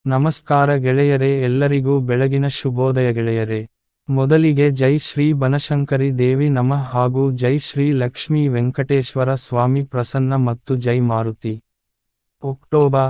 ನಮಸ್ಕಾರ ಗೆಳೆಯರೇ, ಎಲ್ಲರಿಗೂ ಬೆಳಗಿನ ಶುಭೋದಯ ಗೆಳೆಯರೇ. ಮೊದಲಿಗೆ ಜೈ ಶ್ರೀ ಬನಶಂಕರಿ ದೇವಿ ನಮಃ ಹಾಗೂ ಜೈ ಶ್ರೀ ಲಕ್ಷ್ಮೀ ವೆಂಕಟೇಶ್ವರ ಸ್ವಾಮಿ ಪ್ರಸನ್ನ ಮತ್ತು ಜೈ ಮಾರುತಿ. ಅಕ್ಟೋಬರ್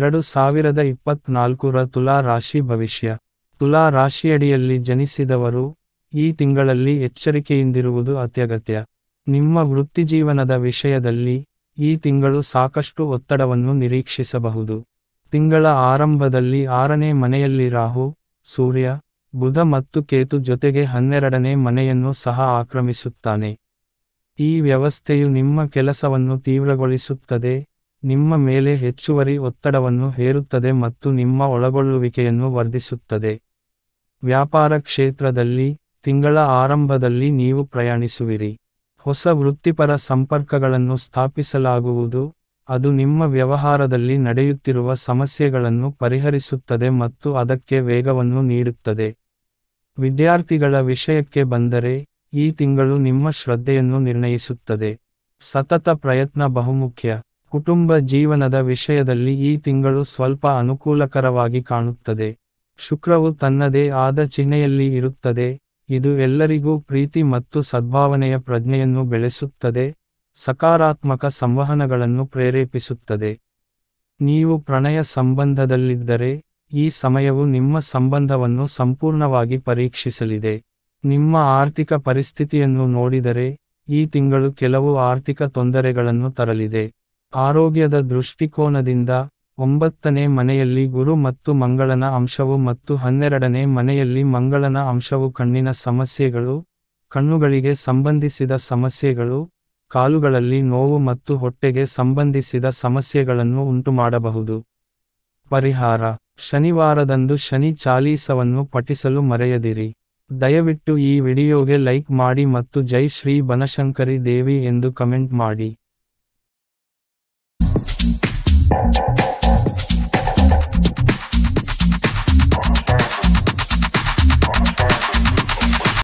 2024 ತುಲಾ ರಾಶಿ ಭವಿಷ್ಯ. ತುಲಾ ರಾಶಿಯಡಿಯಲ್ಲಿ ಜನಿಸಿದವರು ಈ ತಿಂಗಳಲ್ಲಿ ಎಚ್ಚರಿಕೆಯಿಂದಿರುವುದು ಅತ್ಯಗತ್ಯ. ನಿಮ್ಮ ವೃತ್ತಿಜೀವನದ ವಿಷಯದಲ್ಲಿ ಈ ತಿಂಗಳು ಸಾಕಷ್ಟು ಒತ್ತಡವನ್ನು ನಿರೀಕ್ಷಿಸಬಹುದು. ತಿಂಗಳ ಆರಂಭದಲ್ಲಿ 6ನೇ ಮನೆಯಲ್ಲಿ ರಾಹು, ಸೂರ್ಯ, ಬುಧ ಮತ್ತು ಕೇತು ಜೊತೆಗೆ 12ನೇ ಮನೆಯನ್ನು ಸಹ ಆಕ್ರಮಿಸುತ್ತಾನೆ. ಈ ವ್ಯವಸ್ಥೆಯು ನಿಮ್ಮ ಕೆಲಸವನ್ನು ತೀವ್ರಗೊಳಿಸುತ್ತದೆ, ನಿಮ್ಮ ಮೇಲೆ ಹೆಚ್ಚುವರಿ ಒತ್ತಡವನ್ನು ಹೇರುತ್ತದೆ ಮತ್ತು ನಿಮ್ಮ ಒಳಗೊಳ್ಳುವಿಕೆಯನ್ನು ವರ್ಧಿಸುತ್ತದೆ. ವ್ಯಾಪಾರ ಕ್ಷೇತ್ರದಲ್ಲಿ ತಿಂಗಳ ಆರಂಭದಲ್ಲಿ ನೀವು ಪ್ರಯಾಣಿಸುವಿರಿ. ಹೊಸ ವೃತ್ತಿಪರ ಸಂಪರ್ಕಗಳನ್ನು ಸ್ಥಾಪಿಸಲಾಗುವುದು, ಅದು ನಿಮ್ಮ ವ್ಯವಹಾರದಲ್ಲಿ ನಡೆಯುತ್ತಿರುವ ಸಮಸ್ಯೆಗಳನ್ನು ಪರಿಹರಿಸುತ್ತದೆ ಮತ್ತು ಅದಕ್ಕೆ ವೇಗವನ್ನು ನೀಡುತ್ತದೆ. ವಿದ್ಯಾರ್ಥಿಗಳ ವಿಷಯಕ್ಕೆ ಬಂದರೆ, ಈ ತಿಂಗಳು ನಿಮ್ಮ ಶ್ರದ್ಧೆಯನ್ನು ನಿರ್ಣಯಿಸುತ್ತದೆ. ಸತತ ಪ್ರಯತ್ನ ಬಹುಮುಖ್ಯ. ಕುಟುಂಬ ಜೀವನದ ವಿಷಯದಲ್ಲಿ ಈ ತಿಂಗಳು ಸ್ವಲ್ಪ ಅನುಕೂಲಕರವಾಗಿ ಕಾಣುತ್ತದೆ. ಶುಕ್ರವು ತನ್ನದೇ ಆದ ಚಿಹ್ನೆಯಲ್ಲಿ ಇರುತ್ತದೆ, ಇದು ಎಲ್ಲರಿಗೂ ಪ್ರೀತಿ ಮತ್ತು ಸದ್ಭಾವನೆಯ ಪ್ರಜ್ಞೆಯನ್ನು ಬೆಳೆಸುತ್ತದೆ, ಸಕಾರಾತ್ಮಕ ಸಂವಹನಗಳನ್ನು ಪ್ರೇರೇಪಿಸುತ್ತದೆ. ನೀವು ಪ್ರಣಯ ಸಂಬಂಧದಲ್ಲಿದ್ದರೆ, ಈ ಸಮಯವು ನಿಮ್ಮ ಸಂಬಂಧವನ್ನು ಸಂಪೂರ್ಣವಾಗಿ ಪರೀಕ್ಷಿಸಲಿದೆ. ನಿಮ್ಮ ಆರ್ಥಿಕ ಪರಿಸ್ಥಿತಿಯನ್ನು ನೋಡಿದರೆ, ಈ ತಿಂಗಳು ಕೆಲವು ಆರ್ಥಿಕ ತೊಂದರೆಗಳನ್ನು ತರಲಿದೆ. ಆರೋಗ್ಯದ ದೃಷ್ಟಿಕೋನದಿಂದ 9ನೇ ಮನೆಯಲ್ಲಿ ಗುರು ಮತ್ತು ಮಂಗಳನ ಅಂಶವು ಮತ್ತು 12ನೇ ಮನೆಯಲ್ಲಿ ಮಂಗಳನ ಅಂಶವು ಕಣ್ಣಿನ ಸಮಸ್ಯೆಗಳು, ಕಣ್ಣುಗಳಿಗೆ ಸಂಬಂಧಿಸಿದ ಸಮಸ್ಯೆಗಳು, ಕಾಲುಗಳಲ್ಲಿ ನೋವು ಮತ್ತು ಹೊಟ್ಟೆಗೆ ಸಂಬಂಧಿಸಿದ ಸಮಸ್ಯೆಗಳನ್ನು ಉಂಟುಮಾಡಬಹುದು. ಪರಿಹಾರ: ಶನಿವಾರದಂದು ಶನಿ ಚಾಲೀಸವನ್ನು ಪಠಿಸಲು ಮರೆಯದಿರಿ. ದಯವಿಟ್ಟು ಈ ವಿಡಿಯೋಗೆ ಲೈಕ್ ಮಾಡಿ ಮತ್ತು ಜೈ ಶ್ರೀ ಬನಶಂಕರಿ ದೇವಿ ಎಂದು ಕಮೆಂಟ್ ಮಾಡಿ.